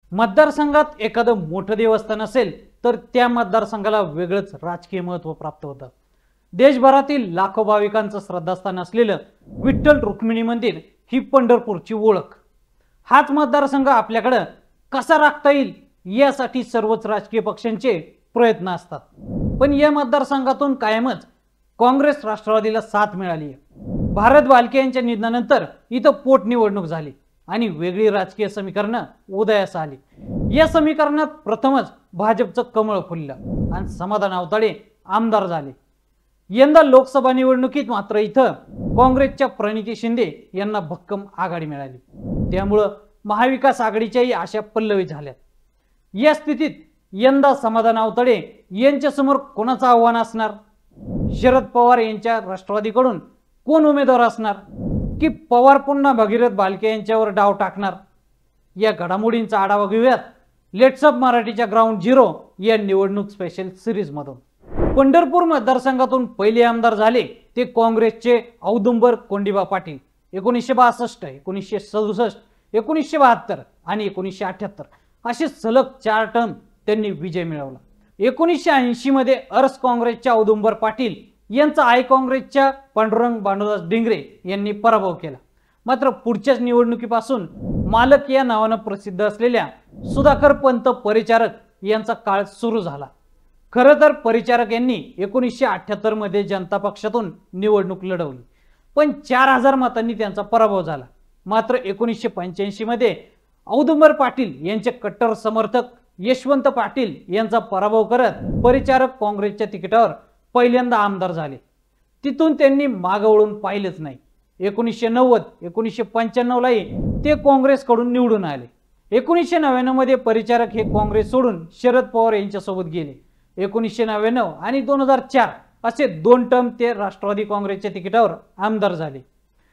मतदारसंघात एखादं मोठं देवस्थान असेल तर त्या मतदारसंघाला वेगळंच राजकीय महत्त्व प्राप्त होतं। देशभरातील लाखो भाविकांचं श्रद्धास्थान असलेलं विठ्ठल रुक्मिणी मंदिर ही पंढरपूरची ओळख। हाच मतदारसंघ आपल्याकडे कसा राखता येईल यासाठी सर्वच राजकीय पक्षांचे प्रयत्न असतात। पण या मतदारसंघातून कायमच काँग्रेस राष्ट्रवादीला साथ मिळाली आहे। भारत भालके यांच्या निधनानंतर इथं पोटनिवडणूक झाली आणि वेगळी राजकीय समीकरणं उदयास आली। या समीकरणात प्रथमच भाजपचं कमळ फुललं आणि समाधान आवताडे आमदार झाले। यंदा लोकसभा निवडणुकीत मात्र इथं काँग्रेसच्या प्रणिती शिंदे यांना भक्कम आघाडी मिळाली। त्यामुळे महाविकास आघाडीच्याही आशा पल्लवी झाल्या। या स्थितीत यंदा समाधान आवताडे यांच्यासमोर कोणाचं आव्हान असणार? शरद पवार यांच्या राष्ट्रवादीकडून कोण उमेदवार असणार की पवार पुन्हा भगीरथ भालके यांच्यावर डाव टाकणार? या घडामोडींचा आढावा घेऊयात लेट्सअप मराठीच्या ग्राउंड झिरो या निवडणूक स्पेशल सिरीज मधून। पंढरपूर मतदारसंघातून पहिले आमदार झाले ते काँग्रेसचे औदुंबर कोंडीबा पाटील। 1962, 1967, 1972 आणि 1978 असे सलग 4 टर्म त्यांनी विजय मिळवला। 1980 मध्ये अर्स काँग्रेसच्या औदुंबर पाटील यांचा आय काँग्रेसच्या पांडुरंग भानुदास डिंगरे यांनी पराभव केला। मात्र पुढच्याच निवडणुकीपासून मालक या नावाने प्रसिद्ध असलेल्या सुधाकर पंत परिचारक यांचा काळ सुरू झाला। खरं तर परिचारक यांनी 1978 मध्ये जनता पक्षातून निवडणूक लढवली, पण 4000 मतांनी त्यांचा पराभव झाला। मात्र 1985 मध्ये औदुंबर पाटील यांचे कट्टर समर्थक यशवंत पाटील यांचा पराभव करत परिचारक काँग्रेसच्या तिकिटावर पहिल्यांदा आमदार झाले। तिथून त्यांनी मागे वळून पाहिलेच नाही। 1990, 1995 लाही ते काँग्रेसकडून निवडून आले। 1999 मध्ये परिचारक हे काँग्रेस सोडून शरद पवार यांच्यासोबत गेले। 1999 आणि 2004 असे 2 टर्म ते राष्ट्रवादी काँग्रेसच्या तिकिटावर आमदार झाले।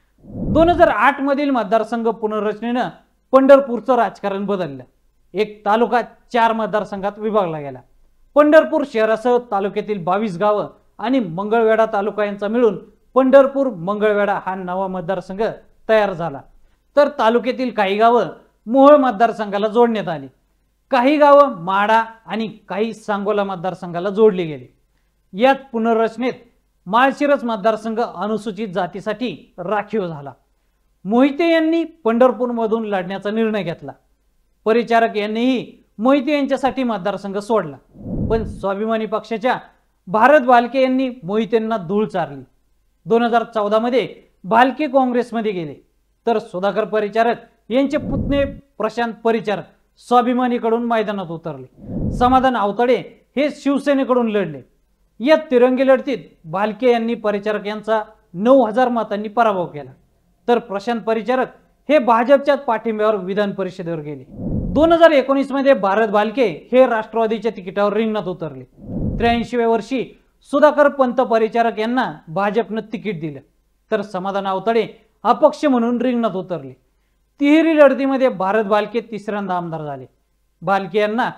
2008 मधील मतदारसंघ पुनर्रचनेने पंढरपूरचं राजकारण बदललं। एक तालुका 4 मतदारसंघात विभागला गेला। पंढरपूर शहरासह तालुक्यातील 22 गावं आणि मंगळवेढा तालुका यांचा मिळून पंढरपूर मंगळवेढा हा नवा मतदारसंघ तयार झाला। तर तालुक्यातील काही गावं मोहोळ मतदारसंघाला जोडण्यात आली। काही गावं माडा आणि काही सांगोला मतदारसंघाला जोडली गेली। यात पुनर्रचनेत माळशिरस मतदारसंघ अनुसूचित जातीसाठी राखीव झाला। मोहिते यांनी पंढरपूरमधून लढण्याचा निर्णय घेतला। परिचारक यांनीही मोहिते यांच्यासाठी मतदारसंघ सोडला, पण स्वाभिमानी पक्षाच्या भारत भालके यांनी मोहितेंना धूळ चारली। 2014 मध्ये भालके काँग्रेसमध्ये गेले, तर सुधाकर परिचारक यांचे पुतणे प्रशांत परिचारक स्वाभिमानीकडून मैदानात उतरले। समाधान आवताडे हे शिवसेनेकडून लढले। या तिरंगी लढतीत भालके यांनी परिचारक यांचा 9000 मतांनी पराभव केला, तर प्रशांत परिचारक हे भाजपच्या पाठिंब्यावर विधान परिषदेवर गेले। 2019 मध्ये भारत भालके हे राष्ट्रवादीच्या तिकिटावर रिंगणात उतरले। 83व्या वर्षी सुधाकर पंत परिचारक यांना भाजपने तिकीट दिले, तर समाधान आवताडे अपक्ष म्हणून रिंगणात उतरले। तिहेरी लढतीमध्ये भारत भालके तिसऱ्यांदा आमदार झाले। भालके यांना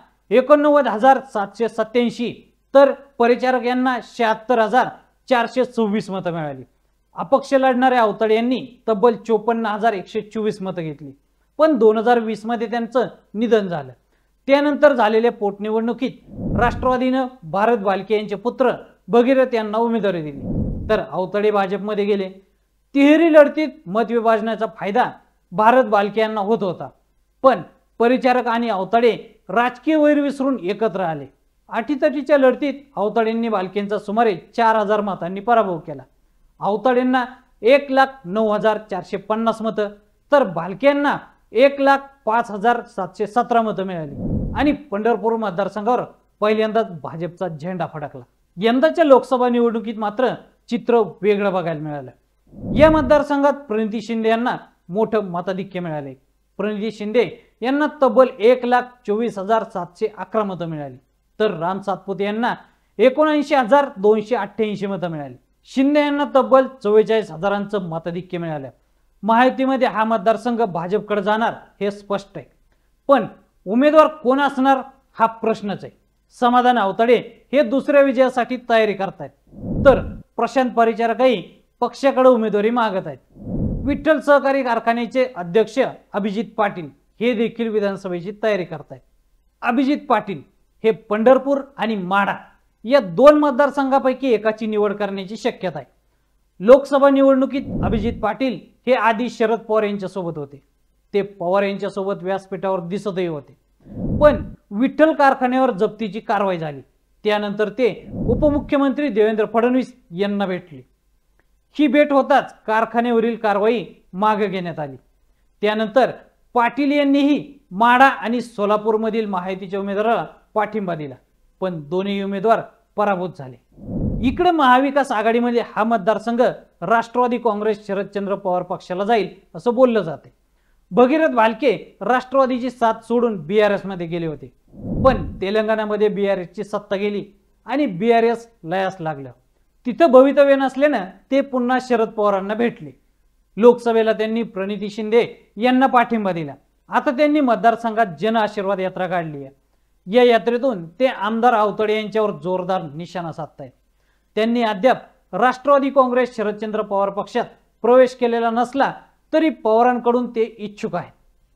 89,787 तर परिचारक यांना 76,424 मतं मिळाली। अपक्ष लढणाऱ्या आवताडे यांनी तब्बल 54,124 मतं घेतली, पण 2020 मध्ये त्यांचं निधन झालं। त्यानंतर झालेल्या पोटनिवडणुकीत राष्ट्रवादीने भारत भालके यांचे पुत्र भगीरथ यांना उमेदवारी दिली, तर आवताडे भाजपमध्ये गेले। तिहेरी लढतीत मतविभाजनाचा फायदा भारत भालके यांना होत होता, पण परिचारक आणि आवताडे राजकीय वैर विसरून एकत्र आले। अटीतटीच्या लढतीत आवताडेंनी भालकेंचा सुमारे 4000 मतांनी पराभव केला। आवताडेंना 1,09,450 मतं तर भालकेंना 1,05,717 मतं मिळाली आणि पंढरपूर मतदारसंघावर पहिल्यांदाच भाजपचा झेंडा फडकला। यंदाच्या लोकसभा निवडणुकीत मात्र चित्र वेगळं बघायला मिळालं। या मतदारसंघात प्रणिती शिंदे यांना मोठं मताधिक्य मिळाले। प्रणिती शिंदे यांना तब्बल 1,24,711 मतं मिळाली, तर राम सातपुते यांना 79,288 मतं मिळाली। शिंदे यांना तब्बल 44,000चं मताधिक्य मिळालं। महायुतीमध्ये हा मतदारसंघ भाजपकडे जाणार हे स्पष्ट आहे, पण उमेदवार कोण असणार हा प्रश्नच आहे। समाधान आवताडे हे दुसऱ्या विजयासाठी तयारी करतायत, तर प्रशांत परिचारकही पक्षाकडे उमेदवारी मागत आहेत। विठ्ठल सहकारी कारखान्याचे अध्यक्ष अभिजित पाटील हे देखील विधानसभेची तयारी करतायत. अभिजित पाटील हे पंढरपूर आणि माढा या 2 मतदारसंघापैकी एकाची निवड करण्याची शक्यता आहे. लोकसभा निवडणुकीत अभिजित पाटील हे आधी शरद पवार यांच्या सोबत होते. ते पवार यांच्या सोबत व्यासपीठावर दिसतही होते. पण विठ्ठल कारखान्यावर जप्तीची कारवाई झाली. त्यानंतर ते उपमुख्यमंत्री देवेंद्र फडणवीस यांना भेटले. ही भेट होताच कारखान्यावरील कारवाई मागे घेण्यात आली. त्यानंतर पाटील यांनीही माढा आणि सोलापूरमधील महायुतीच्या उमेदवाराला पाठिंबा दिला. पण दोन्ही उमेदवार पराभूत झाले. इकडे महाविकास आघाडीमध्ये हा मतदारसंघ राष्ट्रवादी काँग्रेस शरदचंद्र पवार पक्षाला जाईल असं बोललं जाते. भगीरथ भालके राष्ट्रवादीची साथ सोडून बीआरएस मध्ये गेले होते. पण तेलंगणामध्ये बीआरएसची सत्ता गेली आणि बीआरएस लयास लागलं. तिथं भवितव्य नसल्यानं ते पुन्हा शरद पवारांना भेटले. लोकसभेला त्यांनी प्रणिती शिंदे यांना पाठिंबा दिला. आता त्यांनी मतदारसंघात जन आशीर्वाद यात्रा काढली आहे. या यात्रेतून ते आमदार आवतडे यांच्यावर जोरदार निशाणा साधतायत. त्यांनी अद्याप राष्ट्रवादी काँग्रेस शरदचंद्र पवार पक्षात प्रवेश केलेला नसला तरी पवारांकडून ते इच्छुक आहेत.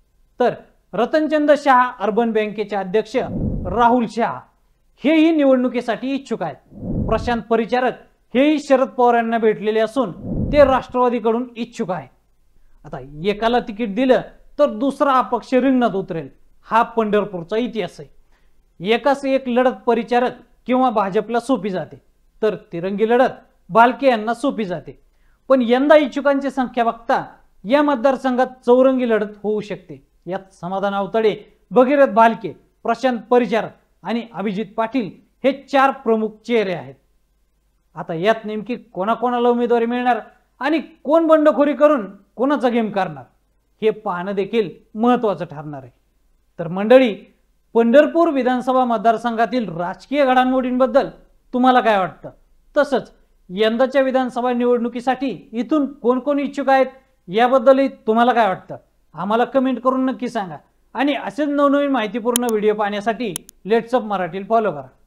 तर रतनचंद शहा अर्बन बँकेचे अध्यक्ष राहुल शहा हेही निवडणुकीसाठी इच्छुक आहेत. प्रशांत परिचारक हेही शरद पवारांना भेटलेले असून ते राष्ट्रवादीकडून इच्छुक आहेत. आता एकाला तिकीट दिलं तर दुसरा अपक्ष रिंगणात उतरेल, हा पंढरपूरचा इतिहास आहे. एकास एक लढत परिचारक किंवा भाजपला सोपी जाते, तर तिरंगी लढत भालके यांना सोपी जाते. पण यंदा इच्छुकांची संख्या बघता या मतदारसंघात चौरंगी लढत होऊ शकते. यात समाधान आवतडे, भगीरथ भालके, प्रशांत परिचारक आणि अभिजित पाटील हे 4 प्रमुख चेहरे आहेत. आता यात नेमकी कोणाकोणाला उमेदवारी मिळणार आणि कोण बंडखोरी करून कोणाचा गेम करणार हे पाहणं देखील महत्त्वाचं ठरणार आहे. तर मंडळी, पंढरपूर विधानसभा मतदारसंघातील राजकीय घडामोडींबद्दल तुम्हाला काय वाटतं? तसंच यंदाच्या विधानसभा निवडणुकीसाठी इथून कोण कोण इच्छुक आहेत याबद्दलही तुम्हाला काय वाटतं? आम्हाला कमेंट करून नक्की सांगा. आणि असेच नवनवीन माहितीपूर्ण व्हिडिओ पाहण्यासाठी लेट्स अप मराठीला फॉलो करा.